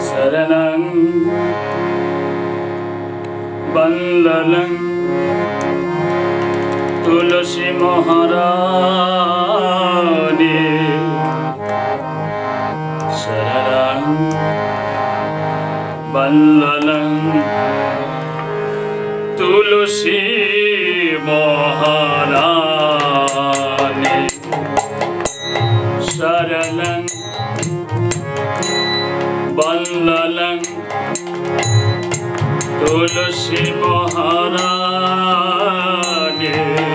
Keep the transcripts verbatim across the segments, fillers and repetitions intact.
शरणं वंदनं तुलसी महारानी शरणं वंदनं तुलसी महारानी शरणं वंदनं तुलसी महारानी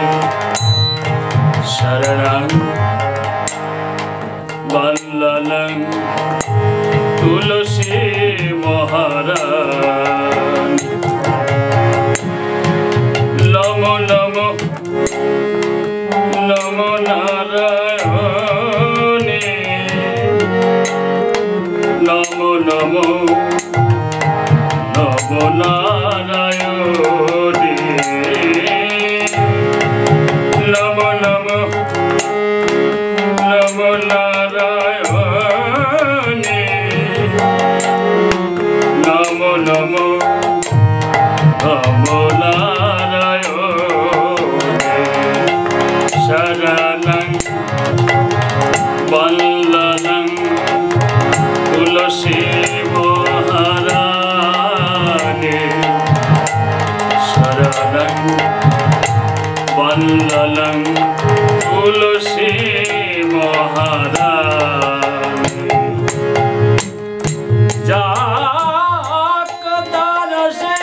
शरणं वंदनं तुलसी महारानी नमो नमो नमो नारायणी नमो नमो नमो नारायणी नमो नमो नमो नारायणी नमो नमो नमो नारायणी शरणं वंदनं तुलसी महारानी शरणं वंदनं तुलसी महारानी जाक दरसे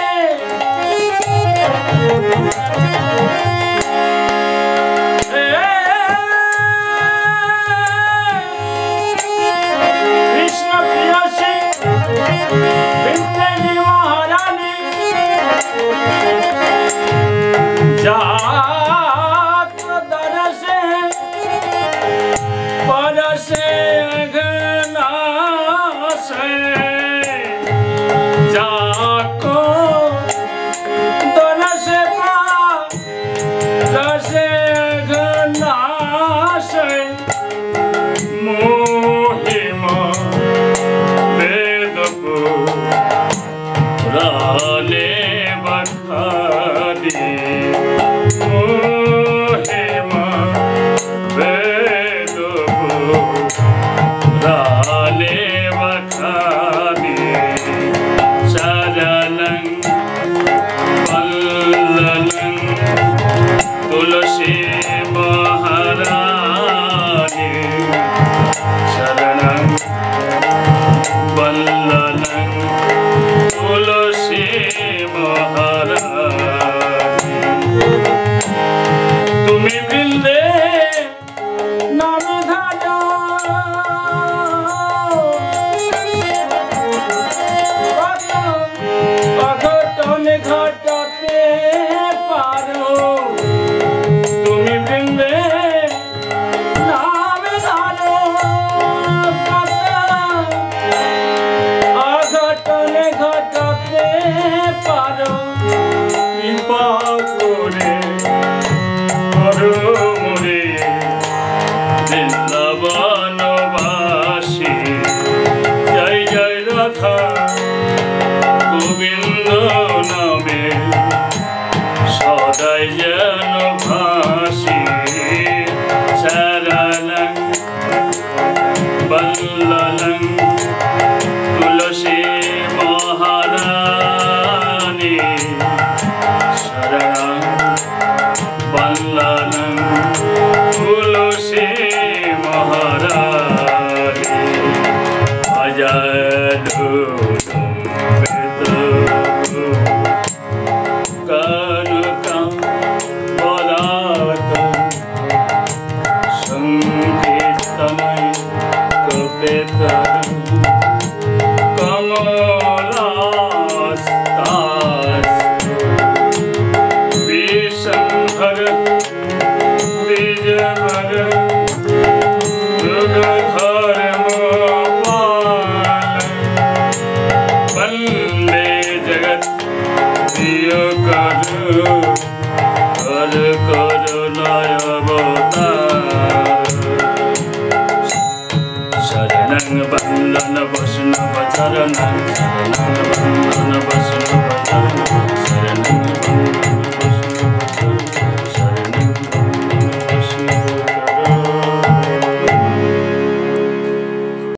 कृष्ण प्रियसी विंतेजी महारानी जाक दरसे परसे घनासे जाको दरसे परसे घनासे मोहिमा वेदपु राले बखानी मोहिमा वेदपु राले बखानी शरणं वंदनं तुलसी महारानी शरणं वंदनं तुलसी महारानी तुमी वृंदे नाम धारो अघटन घटाते पारो तुमी वृंदे नाम धारो अघटन घटाते पारो कृपा करे करो मोरे वृंदावनवासी जय जय राधा गोविंद नामे सदाई जेन भासी शरणं वंदनं तुलसी महारानी शरणं वंदनं तुलसी महारानी अजय शरणं शरणं बन्धन बस